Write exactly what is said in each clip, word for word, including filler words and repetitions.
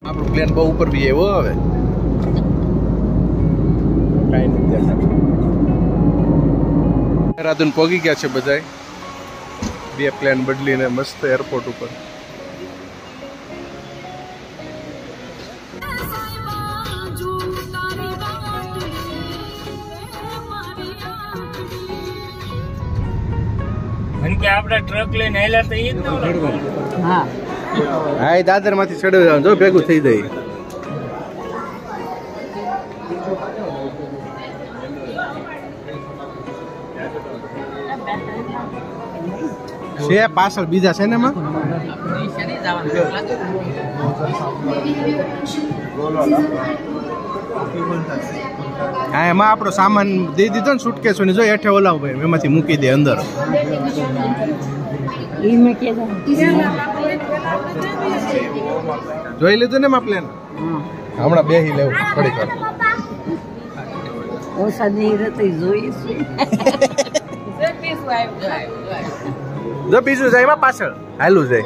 આપણો પ્લેન બહુ ઉપર બી એવો હવે કાઈ નથી દેખાતું. રાધુન પોગી ગયા છે બધાય બે પ્લેન બદલીને મસ્ત એરપોર્ટ ઉપર. આપડા ટ્રક લઈને આયેલા તો ઈ જ હા હા એ દાદર માંથી ચડવી જવાનું જો ભેગું થઈ જાય. છે પાછળ બીજા છે ને એમાં હા એમાં આપણો સામાન દઈ દીધો ને સુટકેસો ને જો હેઠે ઓલાવ ભાઈ એમાંથી મૂકી દે અંદર. જોઈ લીધું ને એમાં પ્લેન હમણાં બેહી લેવું થોડીક વાર. જો બીજું જાય એમાં પાછળ હાલું જાય.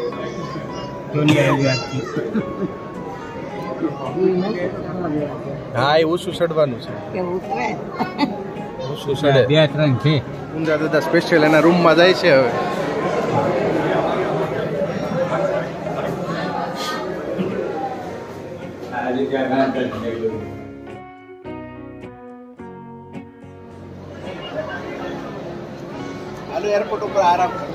હા એ ઓછું ચડવાનું છે ઓછું ચડે બે ત્રણ છે. ઊંધા દાદા સ્પેશિયલ એના રૂમમાં જાય છે હવે. હાલો એરપોર્ટ ઉપર આરામ કરો.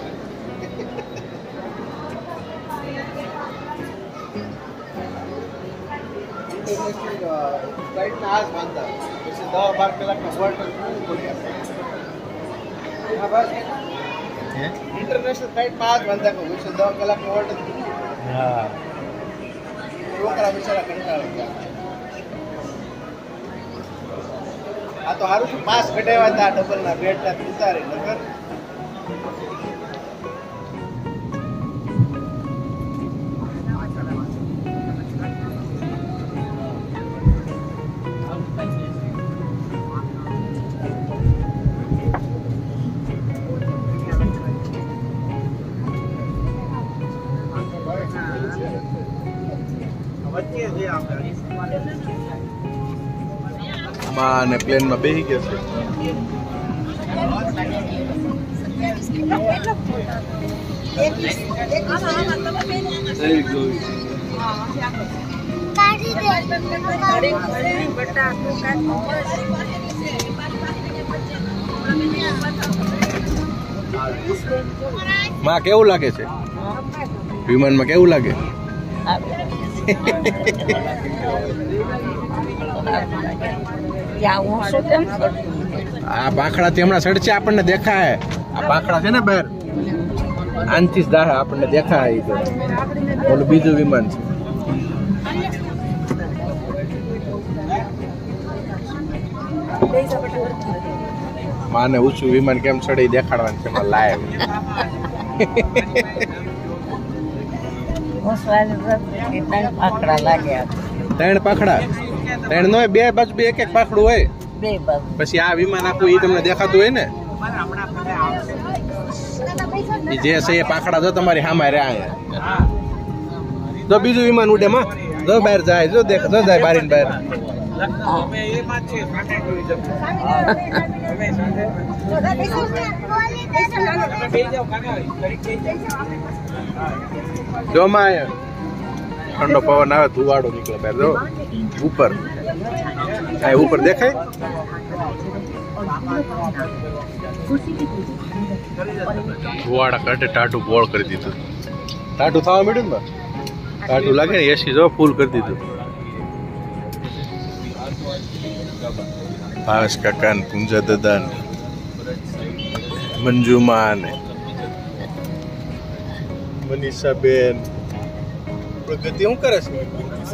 ફ્લાઇટના આજ બાંધતા પછી દસ બાર કલાકના વર્લ્ડ હા ભાઈ ઇન્ટરનેશનલ ફ્લાઇટમાં આજ બાંધતા કહું પછી દસ કલાકના વર્લ્ડ હા છોકરા બિચારા કંટાળે ગયા. આ તો સારું શું પાસ કઢાવ્યા હતા ડબલના બેડના ઉતારી નગર. માં ને પ્લેનમાં બેસી ગયા છે. માં કેવું લાગે છે વિમાનમાં કેવું લાગે? આ પાંખડાથી હમણાં સડશે આપણને દેખાય. આ પાંખડા છે ને બહાર આનથી જ દાહે આપણને દેખાય. ઓલું બીજું વિમાન છે. માને ઊંચું વિમાન કેમ ચડે દેખાડવાનું છે લાયક. ત્રણ પાંખડા ત્રણ નો બે બાજુ બે એક એક પાંખડું હોય પછી આ વિમાન આખું એ તમને દેખાતું હોય ને જે છે એ પાંખડા જો તમારી સામે રહ્યા. જો બીજું વિમાન ઉડે માં જો બહાર જાય જો દેખ જો જાય બારી બહાર. જો માં ઠંડો પવન આવે ધુવાડો નીકળે બહાર જો ઉપર આ ઉપર દેખાય. ધુવાડા કાઢે ટાટું બોળ કરી દીધું. ટાટું થવા મળ્યું ને ટાટું લાગે ને એસી જો ફૂલ કરી દીધું. ભાવેશ કાકા ને પૂંજા દાદા ને મંજુમા ને મનીષા બેન પ્રગતિ શું કરે છે?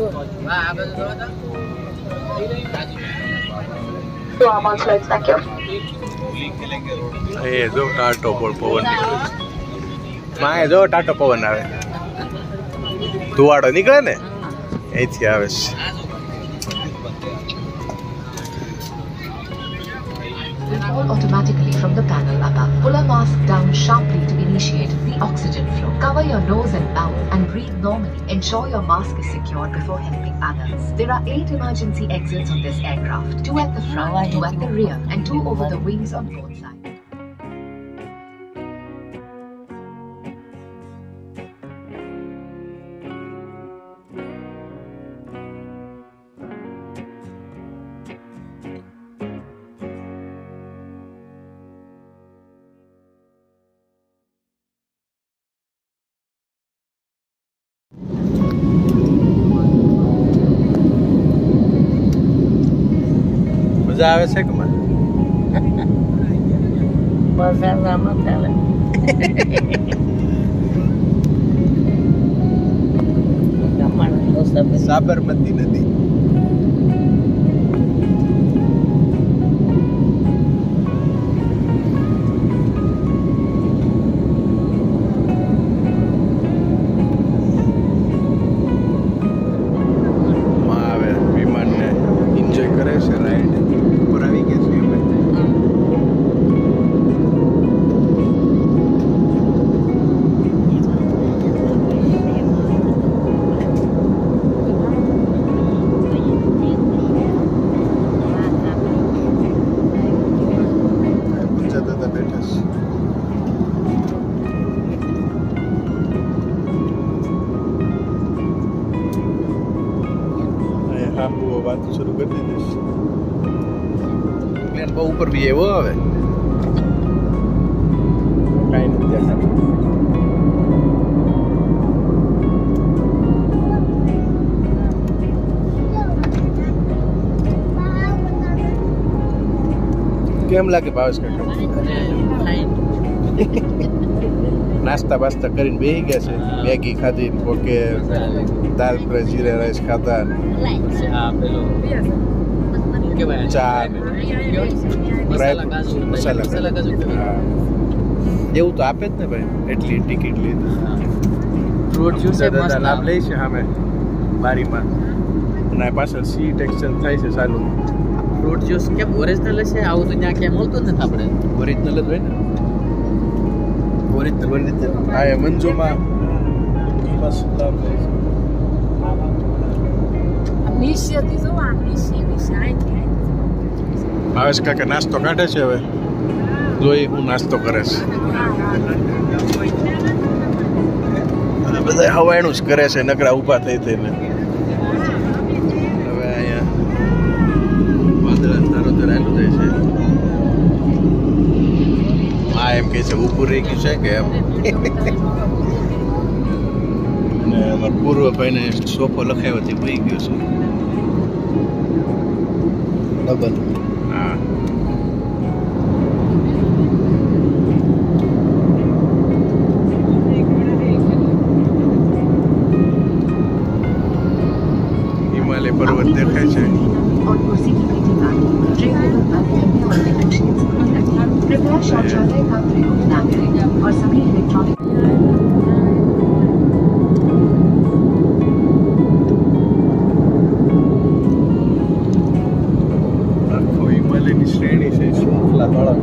એ જો ટાટો પવન નીકળે. માં જો ટાટો પવન આવે ધુવાડો નીકળે ને અહીંથી આવે છે. will fall automatically from the panel above. Pull a mask down sharply to initiate the oxygen flow. Cover your nose and mouth and breathe normally. Ensure your mask is secured before helping others. There are eight emergency exits on this aircraft. Two at the front, two at the rear, and two over the wings on both sides. મજા આવે છે કે માં સાબરમતી નદી बात शुरू कर दीजिए प्लेन बहुत ऊपर भी है वो હવે કાઈ નથી દેખાતું કેમ લાગે ભાવેશ કાકા નાસ્તા બાસ્તા કરીને બેહી ગયા છે મેગી ખાધી કોકે દાલ ફ્રાય જીરા રાઈસ ખાધા આ પેલો કે ભાઈ ચા મસાલા મસાલા કાજુ એવું તો આપે જ ને ભાઈ એટલી ટિકિટ લીધી ફ્રૂટ જ્યુસ એ મસ્ત લાભ લે છે સામે બારીમાં અને પાછળ સીટ એક્સચેન્જ થાય છે ચાલુ ફ્રૂટ જ્યુસ કેમ ઓરિજિનલ છે આવું તો ત્યાં ક્યાં મળતું જ નથી આપણે ઓરિજિનલ જ હોય ને ઓરિજિનલ ઓરિજિનલ હા એ મંજુમાં બસ લાભ લે છે ભાવેશ કાકા નાસ્તો કાઢે છે હવે જોઈ હું નાસ્તો કરે છે અને બધા હવાયણું જ કરે છે નકરા ઊભા થઈ થઈને હવે અહીંયા વાદળા તારો ધરાયેલું જાય છે આ એમ કે છે ઊભું રહી ગયું છે કે એમ અને અમારા પૂર્વ ભાઈને સોફો લખાવ્યો તે ભઈ ગયો છે ડબલ હા હિમાલય પર્વત દેખાય છે और कुर्सी की पीठी काटी ट्रे को बंद करने और विंडो शेड्स खुली रखें। कृपया शौचालय का प्रयोग न करें और सभी इलेक्ट्रॉनिक હિમાલયની શ્રેણી છે શૃંખલા વાળા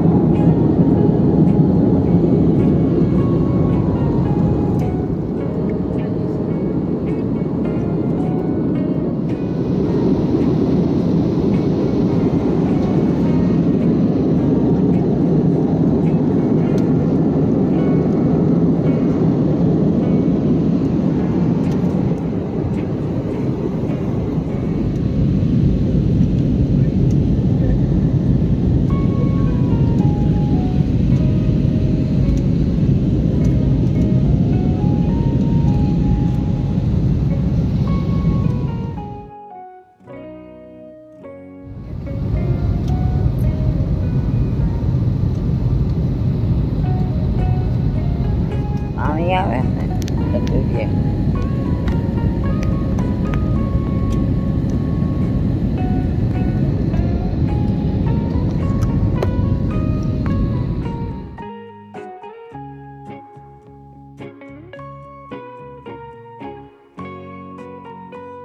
આવે ને તો જોઈએ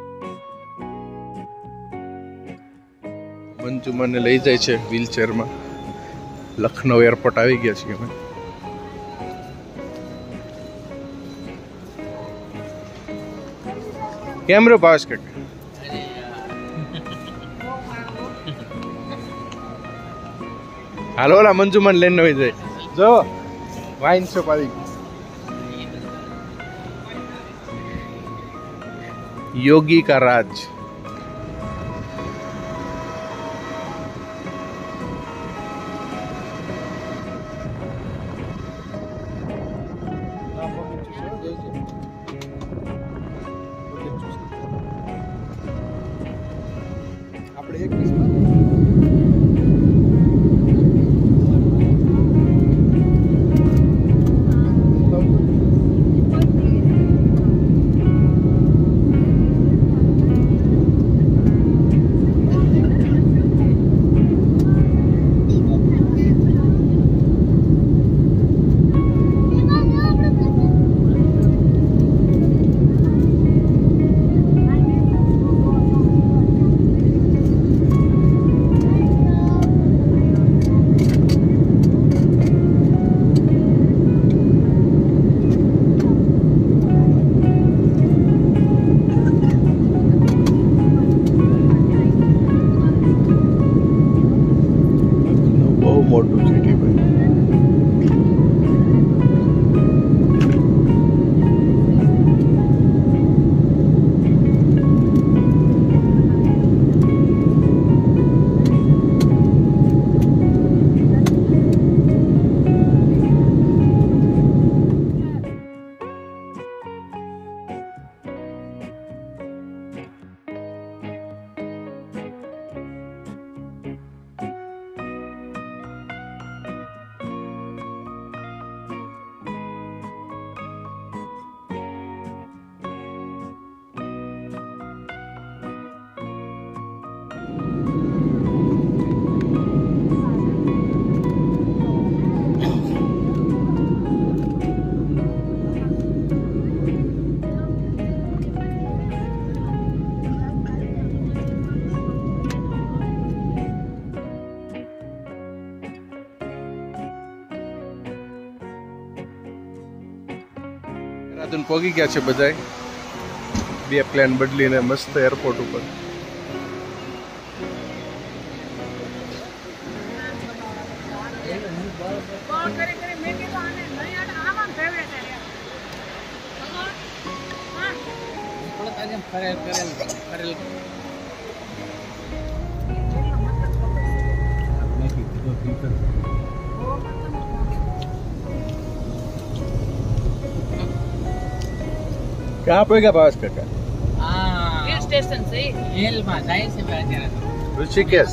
મંજુ મને લઈ જાય છે વ્હીલચેરમાં લખનઉ એરપોર્ટ આવી ગયા છીએ અમે. કેમ રહ્યો ભાવેશ કાકા? હાલો ઓલા મંજુમન લઈને આવી જાય. જો વાઇન શોપ આવી ગઈ. योगी का राज. આપણે એક મોટું સિટી ભાઈ. દેહરાદૂન પહોંચી ગયા છે બધાય. બે પ્લેન બદલીને મસ્ત એરપોર્ટ ઉપર. कहाँ पे गया भावेश काका? हिल स्टेशन से हिल में जाए से बड़ा ऋषिकेश.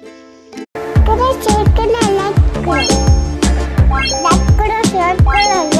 Like, share,